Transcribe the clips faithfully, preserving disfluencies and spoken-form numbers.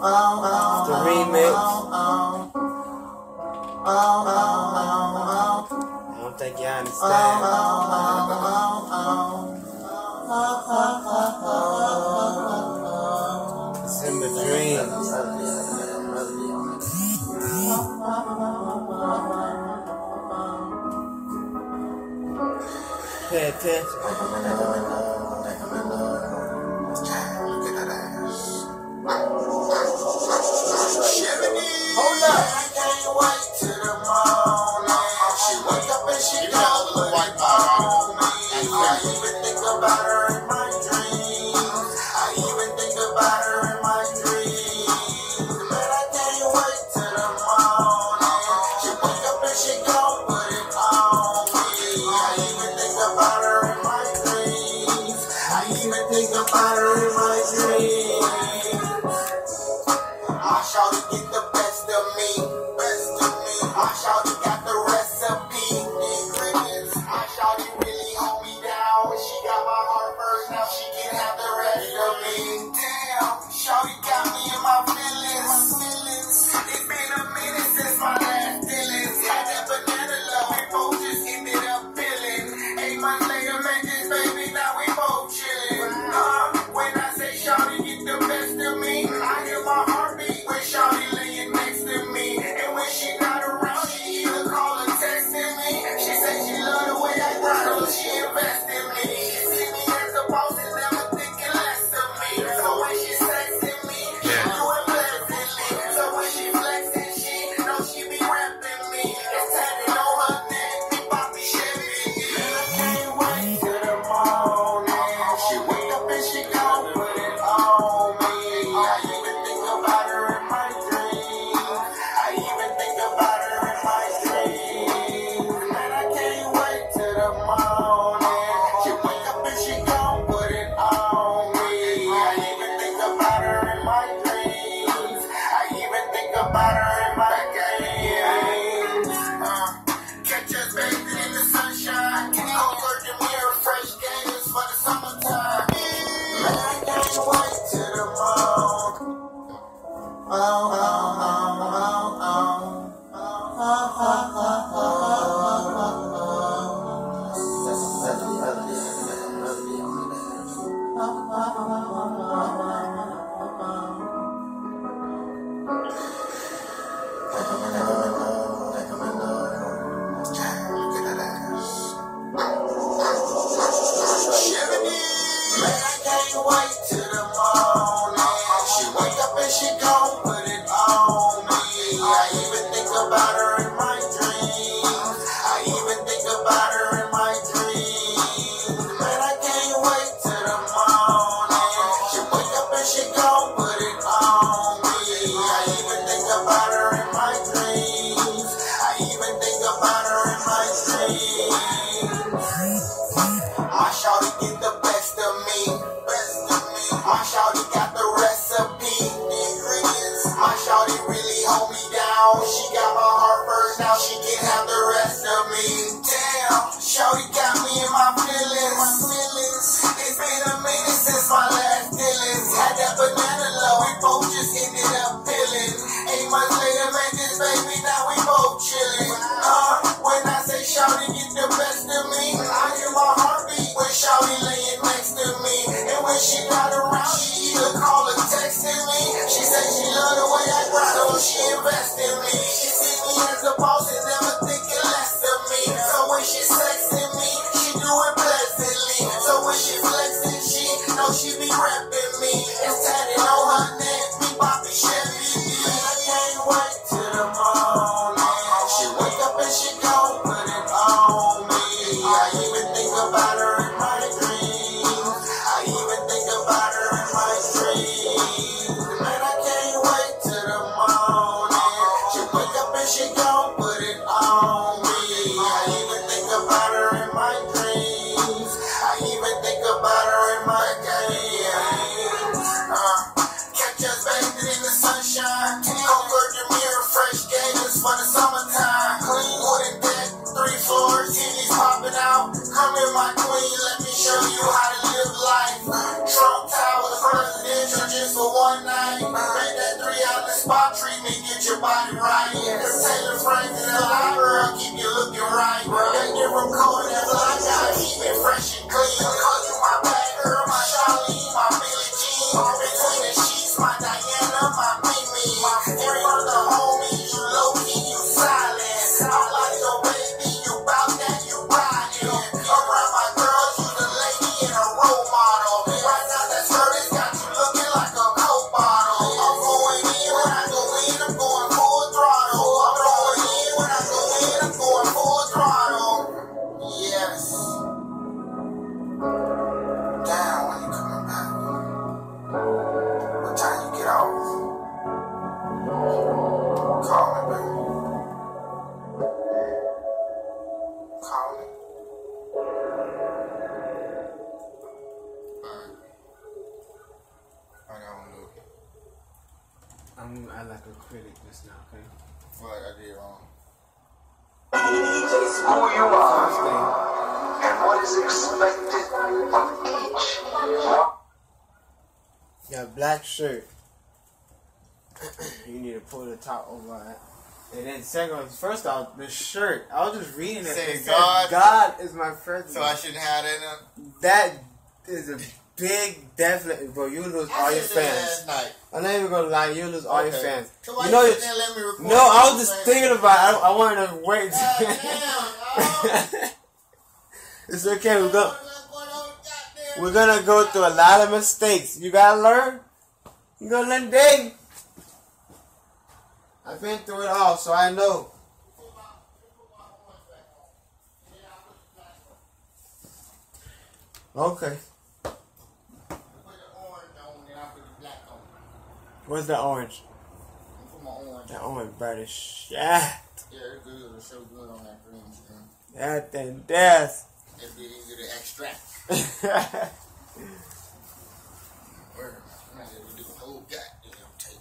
The remix. I don't think y'all understand. It's in the dreams. Pay attention. Hold up. I can't wait till the morning. She wake up and she calls the white on me. I even think about her in my dreams. I even think about her in my dreams. Man, I can't wait till the morning. She wake up and she gon' put it on me. I even think about her in my dreams. I even think about her in my dreams. My shawty get the best of me, best of me. My shawty got the recipe, ingredients. My shawty really hold me down. When she got my heart first, now she can have the rest of me. Damn, shawty got me in my feelings. It's been a minute since my last feelings. Had that banana love, we both just ended up feeling. Eight months later, met this baby, now we both chilling. Uh, when I say shawty get the best of me, I hear my heartbeat. Shawty laying next to me, and when she not around, she either call or texting me. She say she love the way I grind, so she invest in me. She see me as a boss and never thinking less of me. So when she sexing me, she do it pleasantly. So when she flexing, she know she be repping me. It's tatted on her neck, me Bobby Chevy. I can't wait till the morning. She wake up and she gon' put it on me. I even think about her. My shawty get the best of me, best of me. My shawty got the recipe, ingredients. My shawty really hold me down. She got my heart first, now she can have the rest of me. Damn, shawty got me in my feelings, my feelings. It's been a minute since my last dealings. Had that banana love, we both just ended up feeling. Eight months later, met this baby, now we both chilling. Uh, when I say shawty get the best of me, I hear my heartbeat when shawty laying next to me. And when she not around, she either call or texting me. She say she love the way I grind, so she invest in me. She see me as a boss and never thinking less of me. So when she sexing me, she do it pleasantly. So when she flexing, she know she be repping me. It's tatted on her neck, me Bobby Chevy. I can't wait till the morning. She wake up and she gon' put it on me. I even think about her in my dreams. I even think about her in my dreams. Man, I can't wait till the morning. She wake up and she gon' put it on me. I even think about her in my dreams. I even think about her in my dreams. Uh, your body right. The Taylor Frank and the light girl keep you looking right. That different coat and I gotta keep it fresh and clean. Cause you my bad girl, my Charlene, my Billie Jean. Between the sheets, my Diana, my Mimi. My friend of the homies, you low key, you silent. I like your baby, you bout that, you riding. Around my girls, you the lady and a role model. Right now that skirt has got you looking like a Coke bottle. I'm going in when I go in, I'm going full throttle. I'm going in when I go in, I'm going full throttle. Yes. Damn, when you coming back? What time you get off? Call me, baby. Call me. Alright. I got one look. I'm I like a critic just now, okay? I feel like I did wrong. It's who you are and what is expected of each. Got a black shirt. You need to pull the top over it. And then second, first off, the shirt. I was just reading it. Say It says God. God is my friend. So I shouldn't have that in. That is a big definite, bro. You lose all your fans. Last night. I'm not even gonna lie, you lose all your Okay. fans. So why You know, you you sitting there let me record no, I was you just saying- thinking about it. I, I wanted to wait. God damn, dog. It's okay. We're gonna we're gonna go through a lot of mistakes. You gotta learn. You gonna learn daily. I've been through it all, so I know. Okay. What's the orange? That orange bright as shit. Yeah, it's good. It'll show good on that green screen. That thing death. It'd be easy to extract. Word. I might have to do a whole goddamn tape.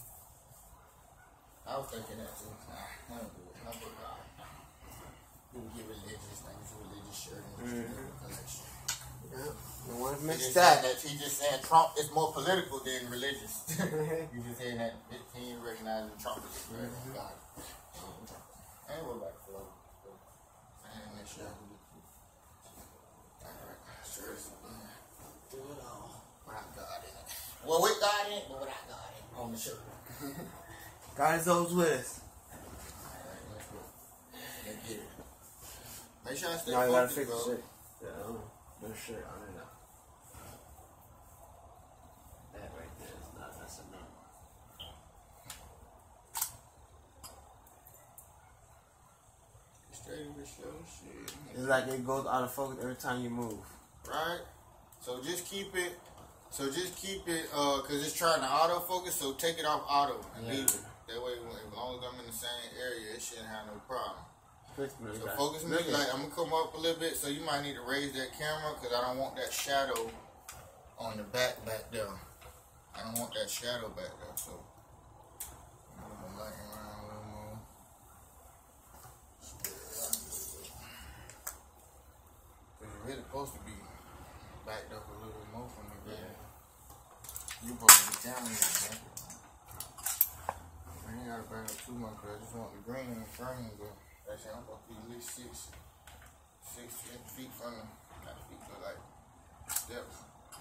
I was thinking that too. Nah, I don't do it. Not for God. People get religious, like it's a religious shirt and mm-hmm. collection. Yeah. No one He mix just that. saying that. He just saying Trump is more political than religious. You just saying that he ain't recognizing Trump as a threat of God. I ain't worried about the flow. I ain't make sure I can get you. Alright, sure is. Do it all. Without God in it. Well, with God in it, but without God in it. On the shirt. God is always with us. Alright, let's go. Let's get it. Make sure I stay No, I gotta focused, fix the bro. shirt. Yeah, oh, no shirt on it now. That right there is not, that's enough. Straight in the show, shit. It's like it goes out of focus every time you move. Right? So just keep it, so just keep it, uh, cause it's trying to autofocus, so take it off auto and Yeah. leave it. That way, as long as I'm in the same area, it shouldn't have no problem. Fix me, So guys. focus me, Look at like it. I'm gonna come up a little bit, so you might need to raise that camera, cause I don't want that shadow on the back back there. I don't want that shadow back there, so move the light around a little more. Cause you're really supposed to be backed up a little bit more from me, man. You supposed to be down here, man. I ain't gotta back up too much, cause I just want the green in the frame, but actually I'm supposed to be at least six, six feet from the, not feet, but like steps.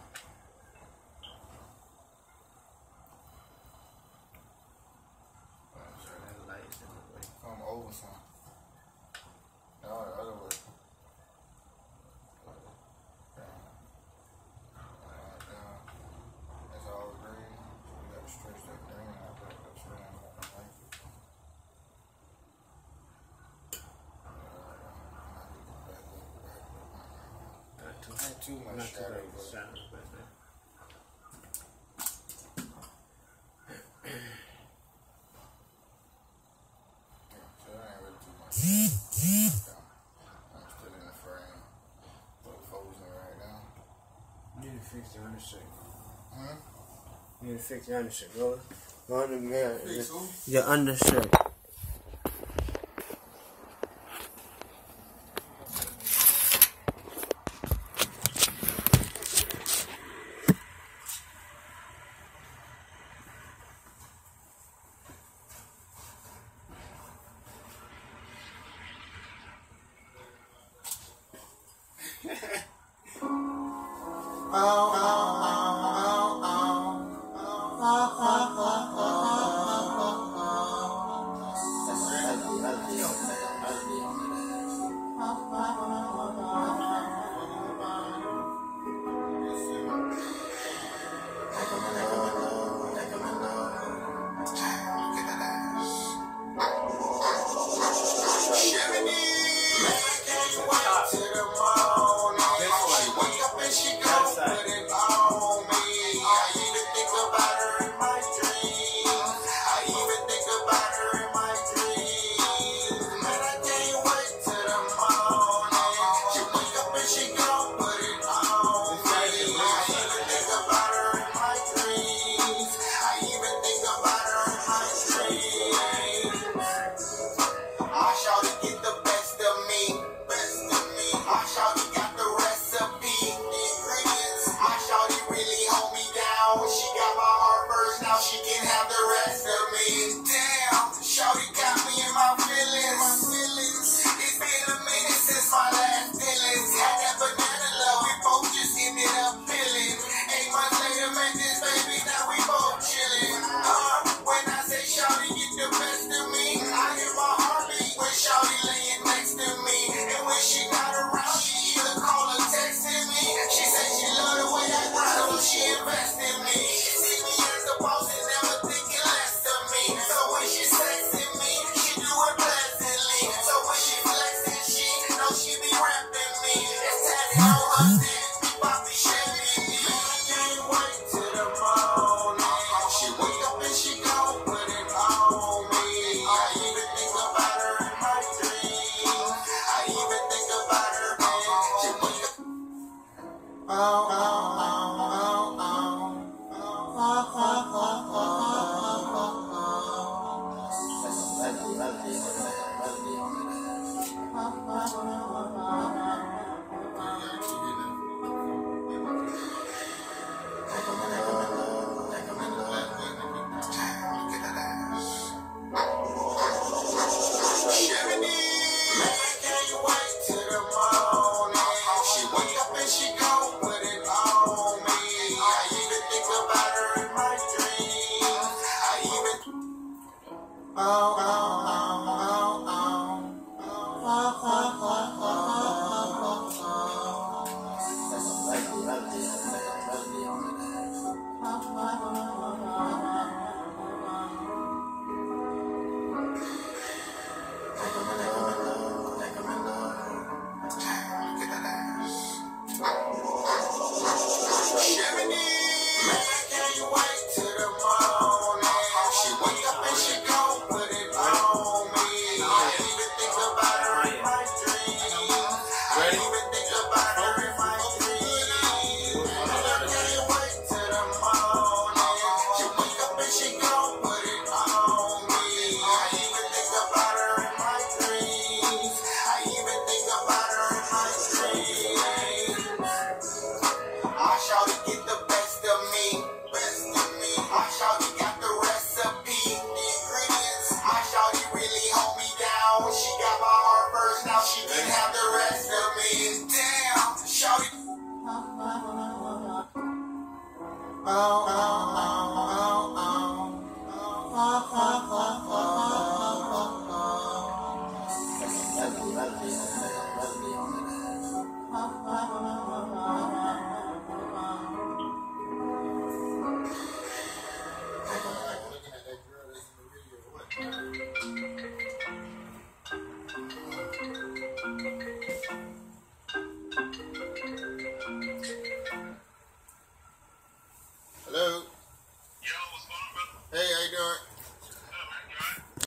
I'm sorry, that light is in the way. Come over some. No, the other way. Down. Uh, down. That's all green. You gotta stretch that green out there. That's right. I like it. Not too, Not too much not too shadow, big but- shadows back there. So that ain't really too much. I'm still in the frame. But focusing right now. You need to fix your undershirt. Huh? You need to fix your undershirt. Go, go in the mirror. Fix who? Your undershirt. testing me. She see me as a boss and never thinking less of me. So when she sexing me, she do it pleasantly. So when she flexing, she know she be rapping me. It's tatted on her tits, be Bobby Chevy. I can't wait till the morning. She wake up and she gon' put it on me. I even think about her in my dreams. I even think about her when she wake up. Oh, oh, oh, oh, oh, oh, oh, oh, oh, oh, oh. Oh, oh, oh, oh, oh.